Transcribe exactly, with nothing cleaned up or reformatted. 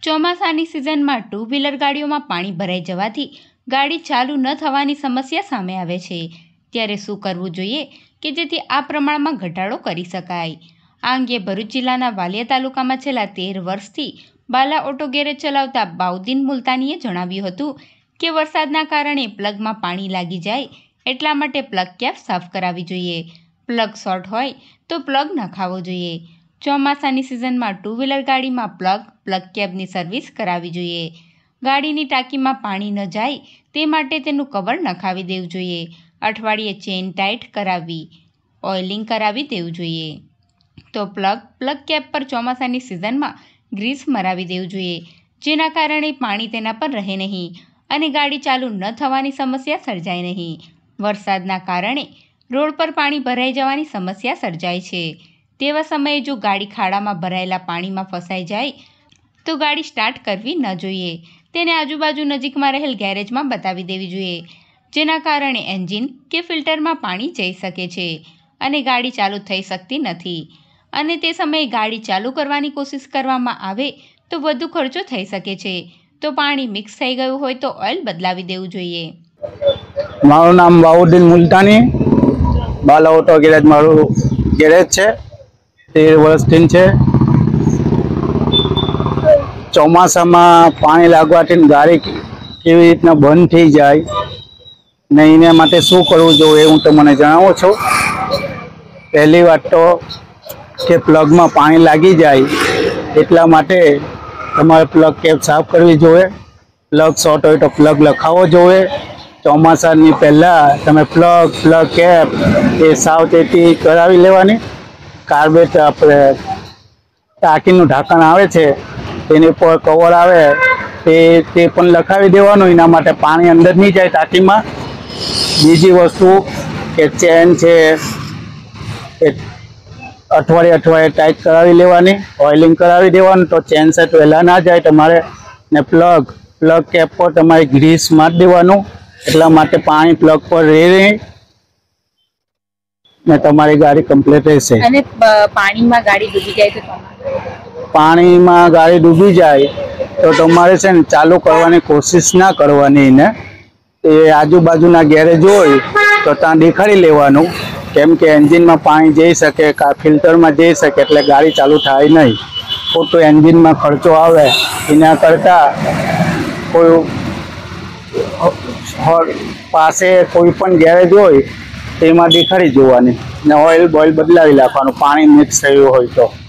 ચોમાસાની સિઝનમાં two wheeler ગાડીઓમાં પાણી ભરાઈ જવાથી ગાડી ચાલુ ન થવાની સમસ્યા સામે આવે છે। ત્યારે શું કરવું જોઈએ કે જેથી આ પ્રમાણમાં ઘટાડો કરી શકાય? આ અંગે ભરૂચ જિલ્લાના વાલિયા તાલુકામાં છેલ્લા તેર વર્ષથી બાલા ઓટો ગેરેજ ચલાવતા બાઉદ્દીન મુલતાનીએ જણાવ્યું હતું કે વરસાદના કારણે પ્લગમાં પાણી લાગી જાય એટલા માટે પ્લગ કેપ સાફ કરાવવી જોઈએ। પ્લગ શોર્ટ હોય તો પ્લગ નખાવવો જોઈએ। ચોમાસાની સિઝનમાં ટુ વ્હીલર ગાડીમાં પ્લગ પ્લગ કેપની સર્વિસ કરાવવી જોઈએ। ગાડીની ટાંકીમાં પાણી ન જાય તે માટે તેનું કવર નખાવી દેવું જોઈએ। અઠવાડિયે ચેઇન ટાઈટ કરાવવી, ઓઇલિંગ કરાવી દેવું જોઈએ। તો પ્લગ પ્લગ કેપ પર ચોમાસાની સિઝનમાં ગ્રીસ મરાવી દેવું જોઈએ, જેના કારણે પાણી તેના પર રહે નહીં અને ગાડી ચાલુ ન થવાની સમસ્યા સર્જાય નહીં। વરસાદના કારણે રોડ પર પાણી ભરાઈ જવાની સમસ્યા સર્જાય છે। તેવા સમયે જો ગાડી ખાડામાં ભરાયેલા પાણીમાં ફસાઈ જાય તો ગાડી સ્ટાર્ટ કરવી ન જોઈએ। તેને આજુબાજુ નજીકમાં રહેલ ગેરેજમાં બતાવી દેવી જોઈએ, જેના કારણે એન્જિન કે ફિલ્ટરમાં પાણી જઈ શકે છે અને ગાડી ચાલુ થઈ શકતી નથી અને તે સમયે ગાડી ચાલુ કરવાની કોશિશ કરવામાં આવે તો વધુ ખર્ચો થઈ શકે છે। તો પાણી મિક્સ થઈ ગયું હોય તો ઓઇલ બદલાવી દેવું જોઈએ। મારું નામ બાઉદ્દીન મુલતાની, બાલા ઓટો ગેરેજ મારું ગેરેજ છે, તેર વર્ષથી છે। ચોમાસામાં પાણી લાગવાથી ગાડી કેવી રીતના બંધ થઈ જાય ને એના માટે શું કરવું જોઈએ હું તમને જણાવું છું। પહેલી વાત તો કે પ્લગમાં પાણી લાગી જાય એટલા માટે તમારે પ્લગ કેપ સાફ કરવી જોઈએ। પ્લગ શોર્ટ હોય તો પ્લગ લખાવવો જોઈએ। ચોમાસાની પહેલાં તમે પ્લગ પ્લગ કેપ એ સાવચેતી કરાવી લેવાની। કાર્બેટ આપણે ટાંકીનું ઢાંકણ આવે છે તેની પર કવર આવે તે તે પણ લખાવી દેવાનું, એના માટે પાણી અંદર નહીં જાય ટાંકીમાં। બીજી વસ્તુ કે ચેન છે એ અઠવાડિયે અઠવાડિયે ટાઈટ કરાવી લેવાની, ઓઇલિંગ કરાવી દેવાનું તો ચેન સેટ વહેલા ના જાય તમારે। ને પ્લગ પ્લગ કેપ પર તમારે ગ્રીસ મારી દેવાનું, એટલા માટે પાણી પ્લગ પર રહે નહીં ને તમારી ગાડી કમ્પ્લીટ રહેશે। અને પાણીમાં ગાડી ડૂબી જાય તો પાણીમાં ગાડી ડૂબી જાય તો તમારે છે ને ચાલુ કરવાની કોશિશ ના કરવાની ને એ આજુબાજુના ગેરેજ હોય તો ત્યાં દેખાડી લેવાનું, કેમ કે એન્જિનમાં પાણી જઈ શકે કા ફિલ્ટરમાં જઈ શકે એટલે ગાડી ચાલુ થાય નહીં। ખોટો એન્જિનમાં ખર્ચો આવે એના કરતાં કોઈ પાસે કોઈ પણ ગેરેજ હોય તેમાં દેખાડી જોવાની ને ઓઇલ બોઇલ બદલાવી નાખવાનું પાણી મિક્સ થયું હોય તો।